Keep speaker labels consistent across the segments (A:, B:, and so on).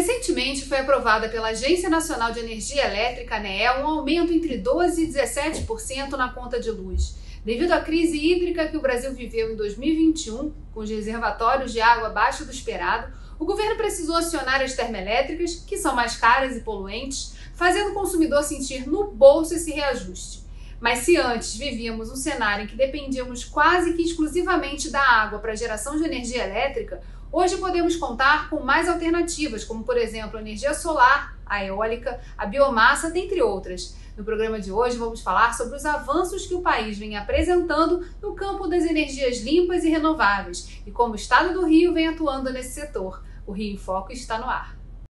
A: Recentemente foi aprovada pela Agência Nacional de Energia Elétrica, ANEEL, um aumento entre 12% e 17% na conta de luz. Devido à crise hídrica que o Brasil viveu em 2021, com os reservatórios de água abaixo do esperado, o governo precisou acionar as termoelétricas, que são mais caras e poluentes, fazendo o consumidor sentir no bolso esse reajuste. Mas se antes vivíamos um cenário em que dependíamos quase que exclusivamente da água para a geração de energia elétrica, hoje podemos contar com mais alternativas, como por exemplo a energia solar, a eólica, a biomassa, dentre outras. No programa de hoje vamos falar sobre os avanços que o país vem apresentando no campo das energias limpas e renováveis e como o estado do Rio vem atuando nesse setor. O Rio em Foco está no ar.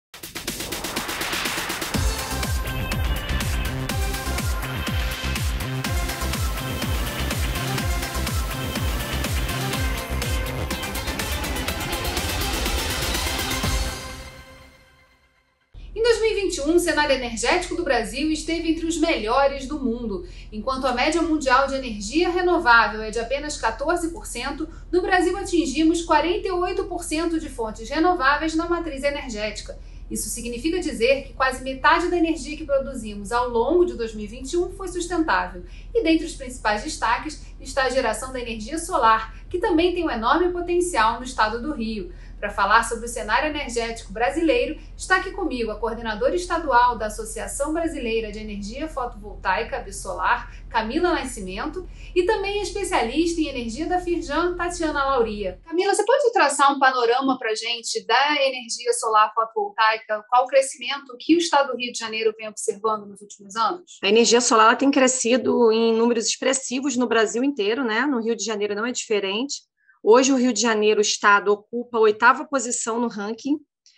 A: Em 2021, o cenário energético do Brasil esteve entre os melhores do mundo. Enquanto a média mundial de energia renovável é de apenas 14%, no Brasil atingimos 48% de fontes renováveis na matriz energética. Isso significa dizer que quase metade da energia que produzimos ao longo de 2021 foi sustentável. E dentre os principais destaques está a geração da energia solar, que também tem um enorme potencial no estado do Rio. Para falar sobre o cenário energético brasileiro, está aqui comigo a coordenadora estadual da Associação Brasileira de Energia Fotovoltaica Absolar, Camila Nascimento, e também a especialista em energia da Firjan, Tatiana Lauria. Camila, você pode traçar um panorama para a gente da energia solar fotovoltaica? Qual o crescimento que o estado do Rio de Janeiro vem observando nos últimos anos?
B: A energia solar tem crescido em números expressivos no Brasil inteiro, né? No Rio de Janeiro não é diferente. Hoje, o Rio de Janeiro, o estado, ocupa a 8ª posição no ranking.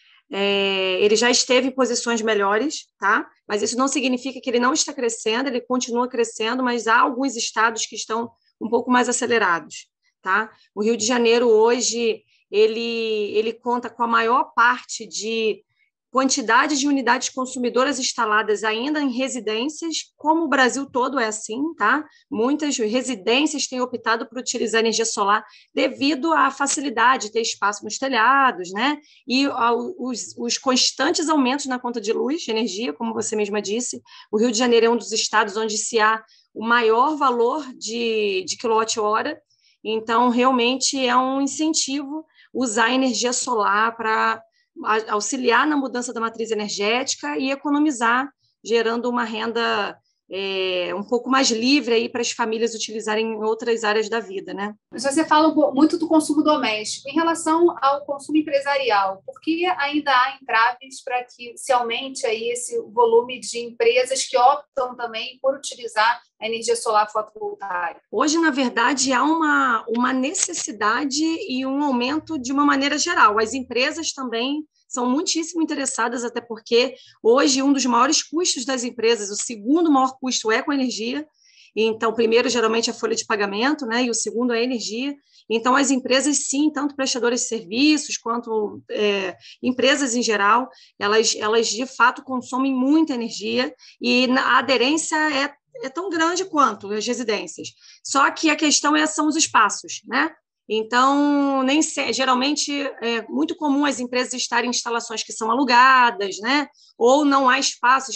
B: Ele já esteve em posições melhores, tá? Mas isso não significa que ele não está crescendo, ele continua crescendo, mas há alguns estados que estão um pouco mais acelerados, tá? O Rio de Janeiro, hoje, ele conta com a maior parte de quantidade de unidades consumidoras instaladas ainda em residências, como o Brasil todo é assim, tá? Muitas residências têm optado por utilizar energia solar devido à facilidade de ter espaço nos telhados, né? E os constantes aumentos na conta de luz, de energia, como você mesma disse. O Rio de Janeiro é um dos estados onde se há o maior valor de quilowatt-hora, então realmente é um incentivo usar a energia solar para auxiliar na mudança da matriz energética e economizar, gerando uma renda um pouco mais livre aí para as famílias utilizarem em outras áreas da vida, né?
A: Mas você fala muito do consumo doméstico. Em relação ao consumo empresarial, por que ainda há entraves para que se aumente aí esse volume de empresas que optam também por utilizar a energia solar fotovoltaica?
B: Hoje, na verdade, há uma necessidade e um aumento de uma maneira geral. As empresas também são muitíssimo interessadas, até porque hoje um dos maiores custos das empresas, o segundo maior custo é com a energia. Então, o primeiro geralmente é a folha de pagamento, né? E o segundo é a energia. Então, as empresas, sim, tanto prestadoras de serviços quanto empresas em geral, elas de fato consomem muita energia e a aderência é tão grande quanto as residências. Só que a questão são os espaços, né? Então, geralmente é muito comum as empresas estarem em instalações que são alugadas, né? Ou não há espaço,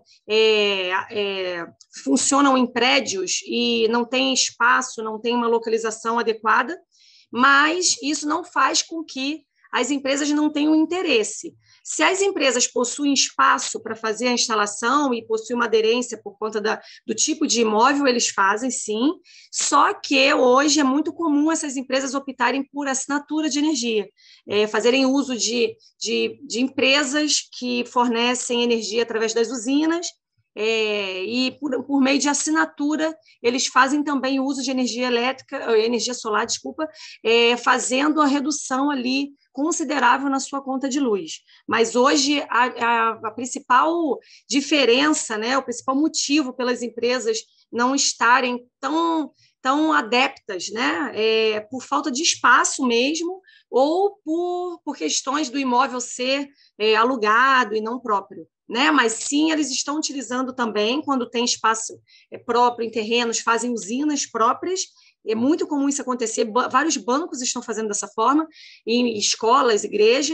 B: funcionam em prédios e não tem espaço, não tem uma localização adequada, mas isso não faz com que as empresas não tenham interesse. Se as empresas possuem espaço para fazer a instalação e possuem uma aderência por conta do tipo de imóvel, eles fazem, sim, só que hoje é muito comum essas empresas optarem por assinatura de energia, fazerem uso de empresas que fornecem energia através das usinas, e por meio de assinatura, eles fazem também uso de energia solar, fazendo a redução ali considerável na sua conta de luz. Mas hoje a principal diferença, né, o principal motivo pelas empresas não estarem tão adeptas, né, por falta de espaço mesmo, ou por questões do imóvel ser alugado e não próprio. Né? Mas sim, eles estão utilizando também, quando tem espaço próprio em terrenos, fazem usinas próprias. É muito comum isso acontecer, vários bancos estão fazendo dessa forma, em escolas, igrejas,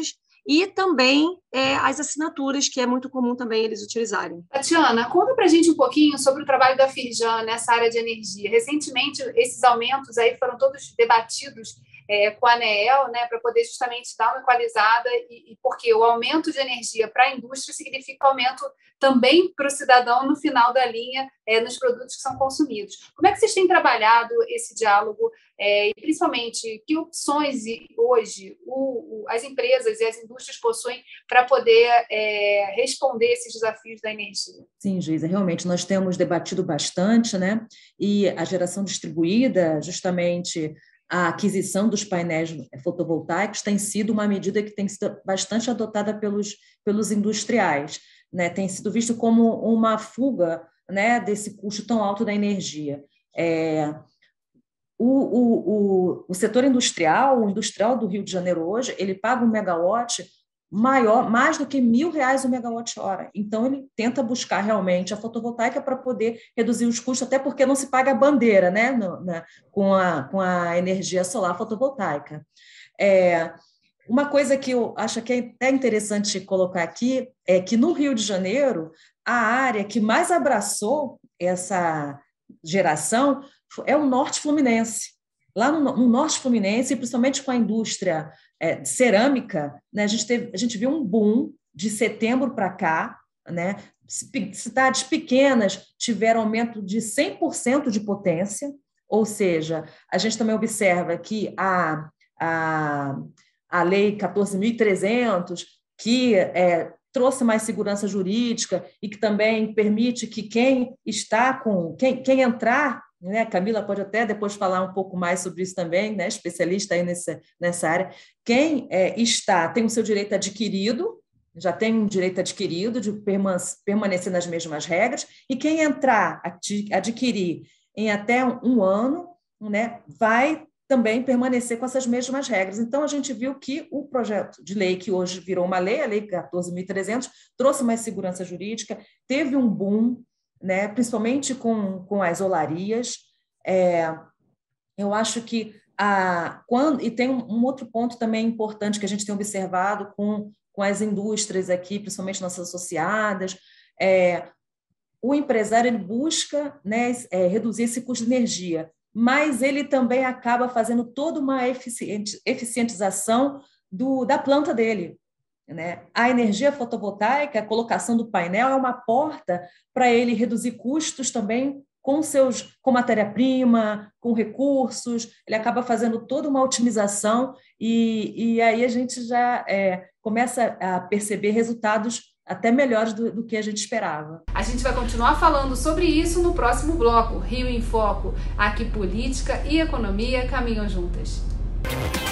B: e também as assinaturas, que é muito comum também eles utilizarem.
A: Tatiana, conta para a gente um pouquinho sobre o trabalho da Firjan nessa área de energia. Recentemente, esses aumentos aí foram todos debatidos com a ANEEL, né, para poder justamente dar uma equalizada, e porque o aumento de energia para a indústria significa aumento também para o cidadão no final da linha, nos produtos que são consumidos. Como é que vocês têm trabalhado esse diálogo e, principalmente, que opções hoje as empresas e as indústrias possuem para poder responder esses desafios da energia?
C: Sim, Geisa, realmente nós temos debatido bastante, né? E a geração distribuída, justamente a aquisição dos painéis fotovoltaicos, tem sido uma medida que tem sido bastante adotada pelos industriais, né? Tem sido visto como uma fuga, né, desse custo tão alto da energia. O setor industrial, o industrial do Rio de Janeiro hoje, ele paga um megawatt mais do que R$1.000 o megawatt-hora. Então, ele tenta buscar realmente a fotovoltaica para poder reduzir os custos, até porque não se paga a bandeira, né, com a energia solar fotovoltaica. Uma coisa que eu acho que é até interessante colocar aqui é que, no Rio de Janeiro, a área que mais abraçou essa geração é o Norte Fluminense. Lá no Norte Fluminense, principalmente com a indústria de cerâmica, né, a gente viu um boom de setembro para cá, né? Cidades pequenas tiveram aumento de 100% de potência, ou seja, a gente também observa que a Lei 14.300, que trouxe mais segurança jurídica e que também permite que quem entrar, né, Camila pode até depois falar um pouco mais sobre isso também, né, especialista aí nessa área, quem tem o seu direito adquirido, já tem um direito adquirido de permanecer nas mesmas regras, e quem entrar, adquirir em até um ano, né, vai também permanecer com essas mesmas regras. Então, a gente viu que o projeto de lei, que hoje virou uma lei, a Lei 14.300, trouxe mais segurança jurídica, teve um boom, né, principalmente com as olarias. Eu acho que e tem um outro ponto também importante que a gente tem observado com as indústrias aqui, principalmente nossas associadas, o empresário ele busca, né, reduzir esse custo de energia, mas ele também acaba fazendo toda uma eficientização da planta dele, né? A energia fotovoltaica, a colocação do painel é uma porta para ele reduzir custos também com matéria-prima, com recursos, ele acaba fazendo toda uma otimização e aí a gente já começa a perceber resultados até melhores do que a gente esperava.
A: A gente vai continuar falando sobre isso no próximo bloco, Rio em Foco. Aqui política e economia caminham juntas.